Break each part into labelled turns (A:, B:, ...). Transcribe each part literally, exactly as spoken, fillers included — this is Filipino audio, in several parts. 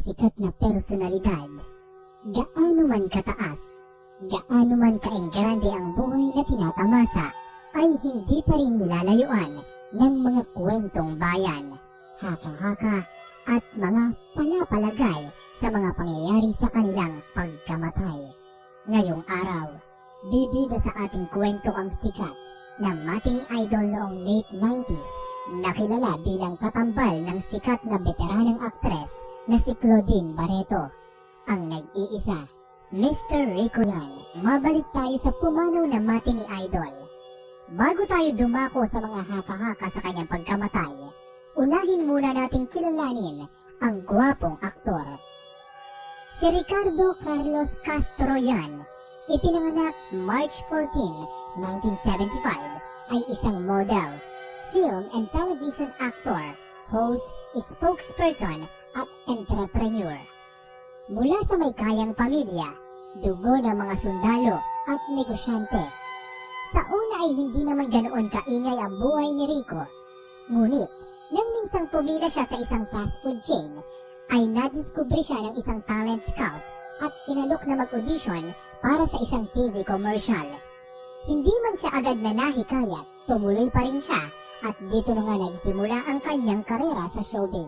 A: sikat na personalidad. Gaano man kataas, gaano man kaenggrande ang buhay na tinatamasa, ay hindi pa rin nilalayuan ng mga kwentong bayan, haka-haka at mga palapalagay sa mga pangyayari sa kanilang pagkamatay. Ngayong araw, bibida sa ating kwento ang sikat na matinee idol noong late nineties na kilala bilang katambal ng sikat na veteranang aktres na si Claudine Barreto, ang nag-iisa, Mister Rico yan. Mabalik tayo sa pumanaw na matinee idol. Bago tayo dumako sa mga haka-haka sa kanyang pagkamatay, unahin muna nating kilalanin ang gwapong aktor. Si Ricardo Carlos Castro yan, ipinanganak March fourteenth, nineteen seventy-five, ay isang model, film and television actor, host, spokesperson at entrepreneur. Mula sa may kayang pamilya, dugo ng mga sundalo at negosyante. Sa una ay hindi naman ganoon kaingay ang buhay ni Rico. Ngunit, nang minsang pumila siya sa isang fast food chain, ay nadiskubre siya ng isang talent scout at inalok na mag-audition para sa isang T V commercial. Hindi man siya agad na nahikayat, tumuloy pa rin siya at dito na nga nagsimula ang kanyang karera sa showbiz.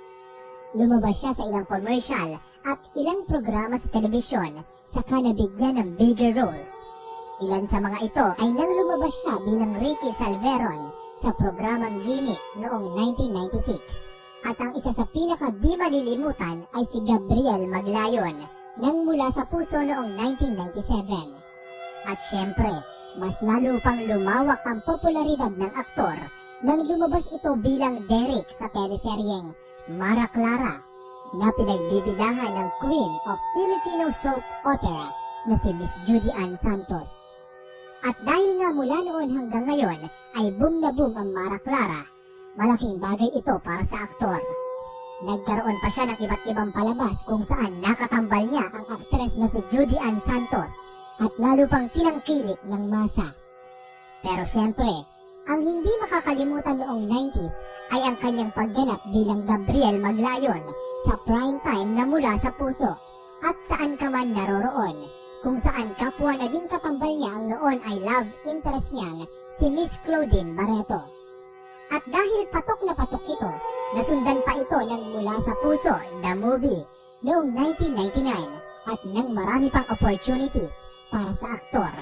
A: Lumabas siya sa ilang commercial at ilang programa sa telebisyon, saka nabigyan ng bigger roles. Ilan sa mga ito ay nang lumabas siya bilang Ricky Salveron sa programang Gimmick noong nineteen ninety-six. At ang isa sa pinaka-di malilimutan ay si Gabriel Maglayon nang mula sa puso noong nineteen ninety-seven. At syempre, mas lalo pang lumawak ang popularidad ng aktor nang lumabas ito bilang Derek sa teleseryeng Mara Clara na pinagbibidahan ng Queen of Filipino Soap Opera na si Miss Judy Ann Santos. At dahil nga mula noon hanggang ngayon ay boom na boom ang Mara Clara, malaking bagay ito para sa aktor. Nagkaroon pa siya ng iba't ibang palabas kung saan nakatambal niya ang aktres na si Judy Ann Santos at lalo pang tinangkilik ng masa. Pero syempre, ang hindi makakalimutan noong nineties ay ang kanyang pagganap bilang Gabriel Maglayon sa prime time na mula sa puso at saan ka man naroroon, kung saan kapwa naging katambal niya ang noon ay love interest niyang si Miss Claudine Barreto. At dahil patok na patok ito, nasundan pa ito ng Mula sa Puso, the movie, noong nineteen ninety-nine at nang marami pang opportunities para sa aktor.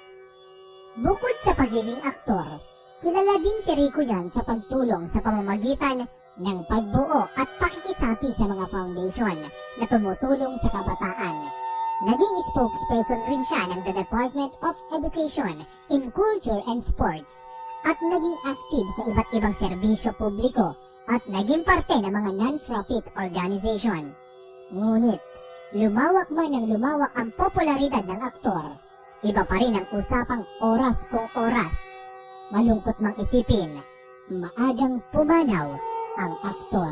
A: Bukod sa pagiging aktor, kilala din si Rico yan sa pagtulong sa pamamagitan ng pagbuo at pakikisapi sa mga foundation na tumutulong sa kabataan. Naging spokesperson rin siya ng the Department of Education in Culture and Sports at naging active sa iba't ibang serbisyo publiko at naging parte ng mga non-profit organization. Ngunit, lumawak man ng lumawak ang popularidad ng aktor, iba pa rin ang usapang oras kung oras. Malungkot mang isipin, maagang pumanaw ang aktor.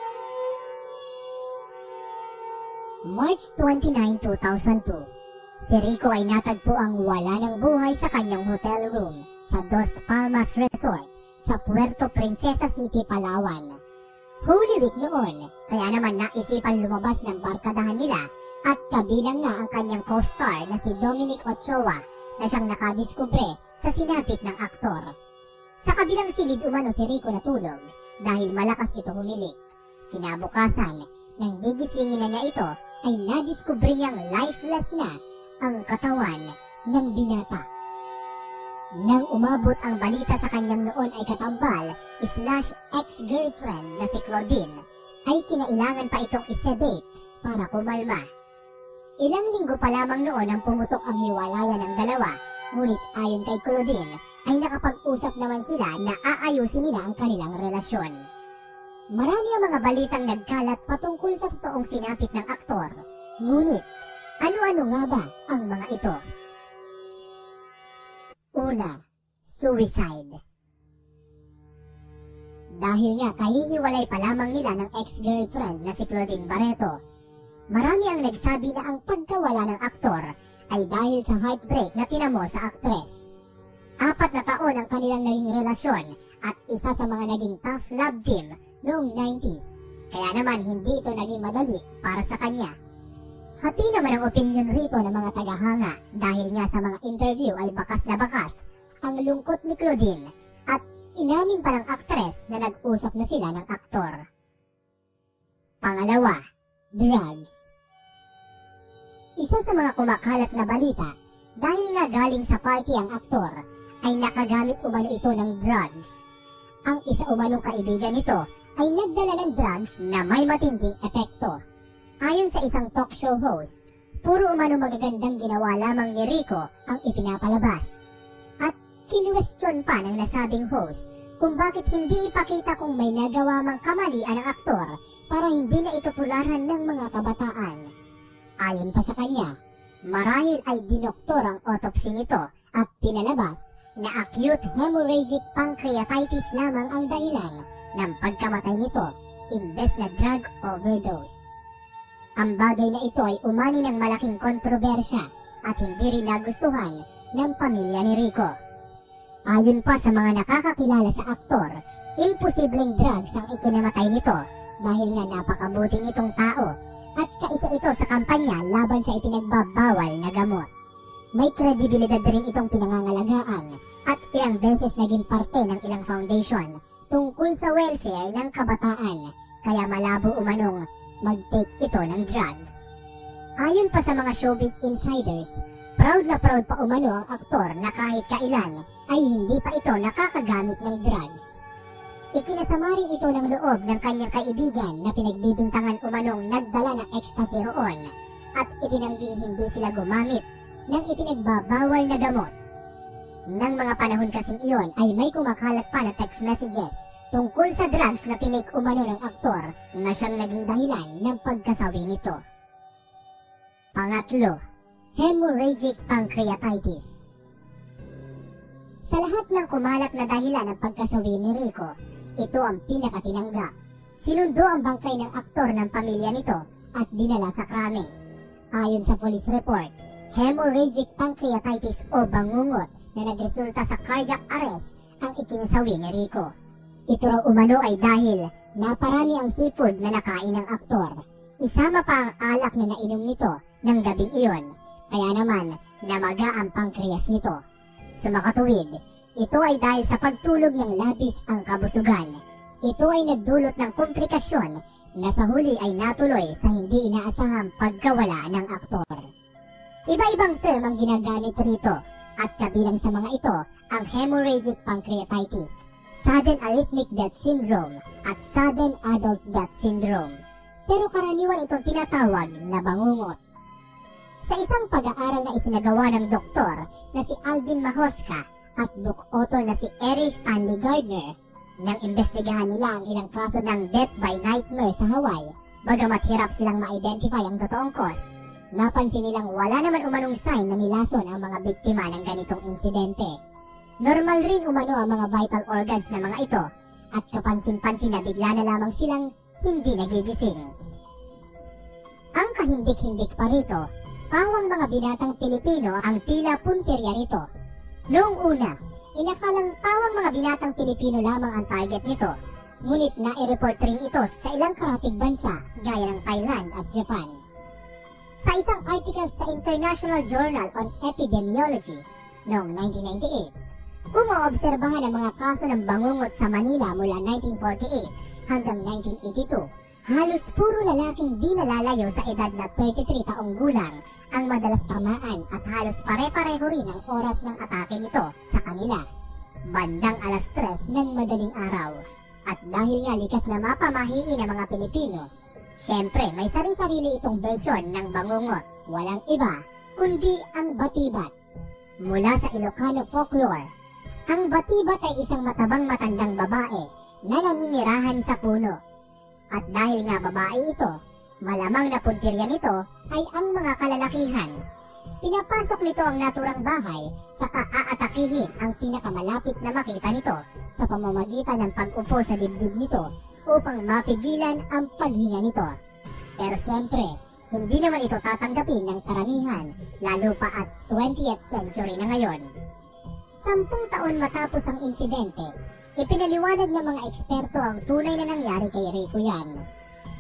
A: March twenty-ninth, two thousand two, si Rico ay natagpo ang wala ng buhay sa kanyang hotel room sa Dos Palmas Resort sa Puerto Princesa City, Palawan. Holy Week noon, kaya naman naisipan lumabas ng barkadahan nila at kabilang nga ang kanyang co-star na si Dominic Ochoa na siyang nakadiskubre sa sinapit ng aktor. Sa kabilang silid umano si Rico natulog dahil malakas ito humilik. Kinabukasan, nang gigisingin na niya ito, ay nadiskubre niyang lifeless na ang katawan ng binata. Nang umabot ang balita sa kanyang noon ay katambal slash ex-girlfriend na si Claudine, ay kinailangan pa itong isedate para kumalma. Ilang linggo pa lamang noon ang pumutok ang hiwalayan ng dalawa, ngunit ayon kay Claudine ay nakapag-usap naman sila na aayusin nila ang kanilang relasyon. Marami ang mga balitang nagkalat patungkol sa totoong sinapit ng aktor, ngunit ano-ano nga ba ang mga ito? Una, suicide. Dahil nga kahihiwalay pa lamang nila ng ex-girlfriend na si Claudine Barreto, marami ang nagsabi na ang pagkawala ng aktor ay dahil sa heartbreak na tinamo sa aktres. Apat na taon ang kanilang naging relasyon at isa sa mga naging tough love team noong nineties. Kaya naman hindi ito naging madali para sa kanya. Hati naman ang opinyon rito ng mga tagahanga dahil nga sa mga interview ay bakas na bakas ang lungkot ni Claudine at inamin pa ng aktres na nag-usap na sila ng aktor. Pangalawa, drugs. Isa sa mga kumakalat na balita dahil nga galing sa party ang aktor ay nakagamit umano ito ng drugs. Ang isa umanong kaibigan nito ay nagdala ng drugs na may matinding epekto. Ayon sa isang talk show host, puro umano magagandang ginawa lamang ni Rico ang ipinapalabas. At kinwestiyon pa ng nasabing host kung bakit hindi ipakita kung may nagawa mang kamalian ang aktor para hindi na ito tularan ng mga kabataan. Ayon pa sa kanya, marahil ay dinoktor ang autopsy nito at pinalabas na acute hemorrhagic pancreatitis lamang ang dahilan ng pagkamatay nito imbes na drug overdose. Ang bagay na ito ay umani ng malaking kontrobersya at hindi rin nagustuhan ng pamilya ni Rico. Ayon pa sa mga nakakakilala sa aktor, imposibleng drugs ang ikinamatay nito dahil nga napakabuting itong tao at kaisa ito sa kampanya laban sa ipinagbabawal na gamot. May kredibilidad rin itong pinangangalagaan at ilang beses naging parte ng ilang foundation tungkol sa welfare ng kabataan, kaya malabo umanong mag-take ito ng drugs. Ayon pa sa mga showbiz insiders, proud na proud pa umano ang aktor na kahit kailan ay hindi pa ito nakakagamit ng drugs. Ikinasama rin ito ng loob ng kanyang kaibigan na pinagbibintangan umanong nagdala ng ecstasy roon at itinangging hindi sila gumamit ng ipinagbabawal na gamot. Nang mga panahon kasing iyon ay may kumakalat pa na text messages tungkol sa drugs na tinake umano ng aktor na siyang naging dahilan ng pagkasawi nito. Pangatlo, hemorrhagic pancreatitis. Sa lahat ng kumalat na dahilan ng pagkasawi ni Rico, ito ang pinakatinanggap. Sinundo ang bangkay ng aktor ng pamilya nito at dinala sa krame. Ayon sa police report, hemorrhagic pancreatitis o bangungot na nagresulta sa cardiac arrest ang ikinasawi ni Rico. Ito raw umano ay dahil naparami ang seafood na nakain ng aktor. Isama pa ang alak na nainom nito ng gabing iyon, kaya naman namaga ang pancreas nito. Sa makatuwid, ito ay dahil sa pagtulog ng labis ang kabusugan. Ito ay nagdulot ng komplikasyon na sa huli ay natuloy sa hindi inaasahang pagkawala ng aktor. Iba-ibang term ang ginagamit rito at kabilang sa mga ito ang hemorrhagic pancreatitis, sudden arrhythmic death syndrome at sudden adult death syndrome. Pero karaniwan itong tinatawag na bangungot. Sa isang pag-aaral na isinagawa ng doktor na si Alvin Mahosca at book author na si Erie Stanley Gardner, nang imbestigahan nila ang ilang kaso ng death by nightmare sa Hawaii, bagamat hirap silang ma-identify ang totoong cause, napansin nilang wala naman umanong sign na nilason ang mga biktima ng ganitong insidente. Normal rin umano ang mga vital organs na mga ito at kapansin-pansin na bigla na lamang silang hindi nagigising. Ang kahindik-hindik pa rito, pawang mga binatang Pilipino ang tila puntirya rito. Noong una, inakalang pawang mga binatang Pilipino lamang ang target nito, ngunit na-report rin ito sa ilang karatig bansa gaya ng Thailand at Japan. Sa isang article sa International Journal on Epidemiology noong nineteen ninety-eight, kung maobserbahan ang mga kaso ng bangungot sa Manila mula nineteen forty-eight hanggang nineteen eighty-two, halos puro lalaking di nalalayo sa edad na thirty-three taong gulang ang madalas tamaan at halos pare-pareho rin ang oras ng atake nito sa kanila, bandang alas tres ng madaling araw. At dahil nga likas na mapamahiin ang mga Pilipino, syempre may sari-sarili itong bersyon ng bangungot, walang iba kundi ang batibat. Mula sa Ilocano folklore, ang batibat ay isang matabang matandang babae na naninirahan sa puno. At dahil nga babae ito, malamang na puntirya nito ay ang mga kalalakihan. Pinapasok nito ang naturang bahay saka aatakihin ang pinakamalapit na makita nito sa pamamagitan ng pag-upo sa dibdib nito upang mapigilan ang paghinga nito. Pero siyempre, hindi naman ito tatanggapin ng karamihan, lalo pa at twentieth century na ngayon. Sampung taon matapos ang insidente, ipinaliwanag ng mga eksperto ang tunay na nangyari kay Rico yan.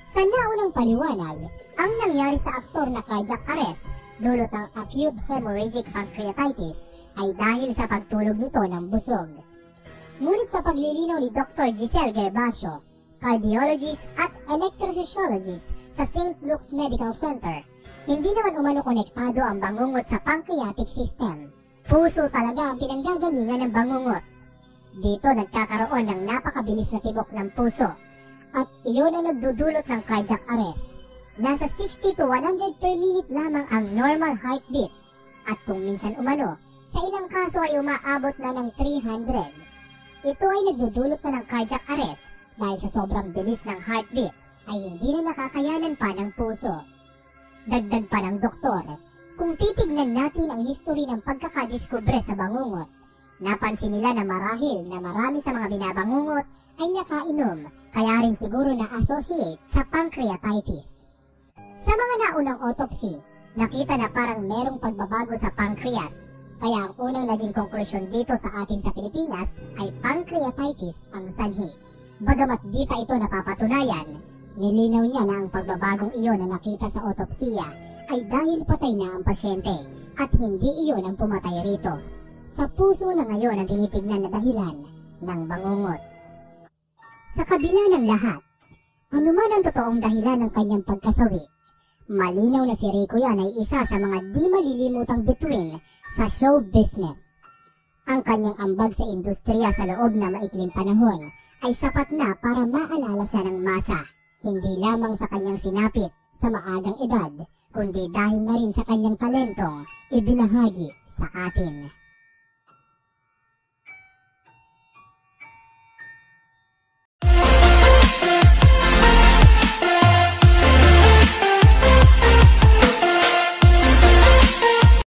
A: Sa naunang paliwanag, ang nangyari sa aktor na cardiac arrest dulot ng acute hemorrhagic pancreatitis ay dahil sa pagtulog nito ng busog. Ngunit sa paglilinaw ni Doctor Giselle Gervasio, cardiologist at electrophysiologist sa Saint Luke's Medical Center, hindi naman umano konektado ang bangungot sa pancreatic system. Puso talaga ang pinanggagalingan ng bangungot. Dito nagkakaroon ng napakabilis na tibok ng puso at iyon ang nagdudulot ng cardiac arrest. Nasa sixty to one hundred per minute lamang ang normal heartbeat at kung minsan umano, sa ilang kaso ay umaabot na ng three hundred. Ito ay nagdudulot na ng cardiac arrest dahil sa sobrang bilis ng heartbeat ay hindi na nakakayanan pa ng puso. Dagdag pa ng doktor, kung titignan natin ang history ng pagkakadiskubre sa bangungot, napansin nila na marahil na marami sa mga binabangungot ay nakainom, kaya rin siguro na-associate sa pancreatitis. Sa mga naunang autopsy, nakita na parang merong pagbabago sa pancreas, kaya ang unang naging konklusyon dito sa atin sa Pilipinas ay pancreatitis ang sanhi. Bagamat di pa ito napapatunayan, nilinaw niya na ang pagbabagong iyon na nakita sa autopsiya ay dahil patay na ang pasyente at hindi iyon ang pumatay rito. Sa puso na ngayon ang tinitignan na dahilan ng bangungot. Sa kabila ng lahat, anuman ang totoong dahilan ng kanyang pagkasawi, malinaw na si Rico yan ay isa sa mga di malilimutang bituin sa show business. Ang kanyang ambag sa industriya sa loob na maikling panahon ay sapat na para maalala siya ng masa, hindi lamang sa kanyang sinapit sa maagang edad, kundi dahil na rin sa kanyang talentong ibinahagi sa atin.